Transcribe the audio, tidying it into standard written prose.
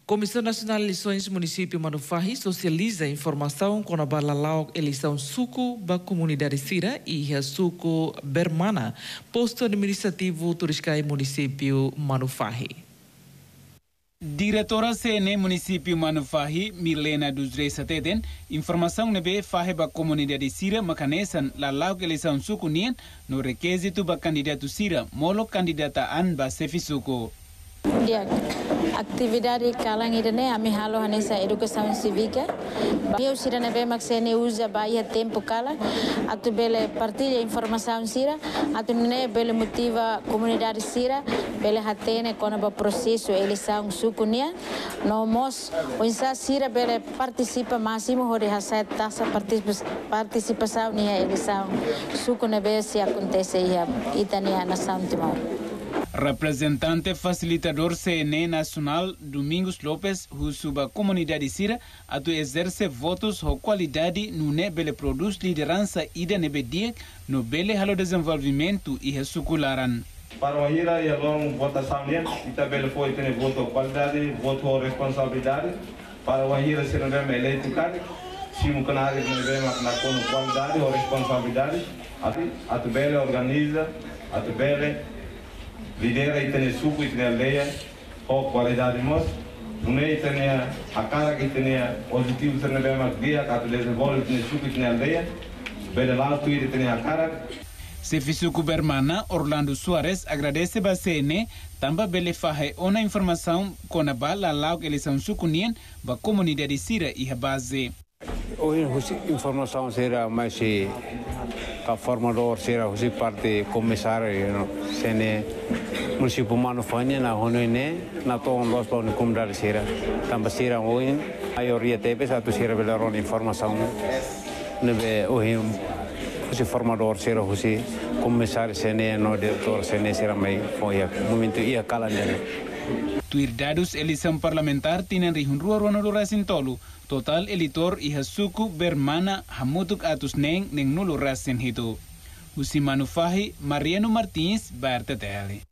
Comissão Nacional de Eleições Município Manufahi socializa informação com a balalau eleição suco da comunidade Sira e a suco Bermana, posto administrativo Turiscai Município Manufahi. Diretora CN Município Manufahi, Milena dos Reis Sateten, informação nebe fahe ba comunidade Sira makanesan lalau eleição suco nien no requisito ba candidato Sira, molo candidata an ba sefi suco. Ya, atividade kalang idane ami halo hanesa educação cívica. Eu sira nebe maksene usa baia tempo kala, atu bele partilha informação sira, atu ne bele motiva comunidade sira, bele hatene kona ba processo eleição sukunia, no mos onsa sira bele participa máximo hore hasa taxa participação nia eleição suku nebe se acontece ia itania na São Timor. Representante facilitador CN Nacional Domingos Lopes, husuba comunidade Sira, atu exerce votos com qualidade no nebele produz liderança ida nebediek no bele halo desenvolvimento e ressucularan. Para o Hira e a longa votação dele, e também foi ter voto qualidade, voto responsabilidade. Para o Hira se não vem eleito cara, se um canário não vem na qualidade ou responsabilidade, a tabela organiza, a tabela lidera e tem suco e tem aldeia, com qualidade moça. Não é tem a cara que tem positivo se não vem mais dia, a tabela desenvolve tem suco e tem aldeia, bela lá tu e tem a cara. Sefisuku Bermana, Orlando Soares, agradece a CN, também bele fahe ona informação com a bala lau eleição sucunien, ba comunidade Sira e a base. Hoje informação será mais a formador será hoje parte comissário CN município Manufahi na honene na toon los pon comunidade Sira, também será hoje maioria teve satu será bele ron informação nebe hoje o formador será o comissário CN no diretor CN será mai foi momento ia calendário. Tuir dados eleição parlamentar tienen rihun ruano sintolu total eleitor e hasuku Bermana hamutuk atus neng nulo rasin hito. Usi Manufahi Mariano Martins Berta Tele.